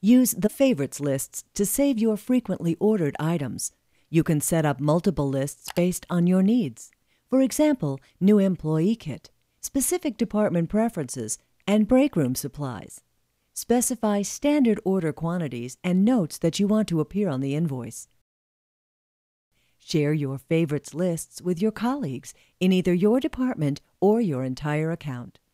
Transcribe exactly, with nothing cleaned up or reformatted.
Use the favorites lists to save your frequently ordered items. You can set up multiple lists based on your needs. For example, new employee kit, specific department preferences, and break room supplies. Specify standard order quantities and notes that you want to appear on the invoice. Share your favorites lists with your colleagues in either your department or your entire account.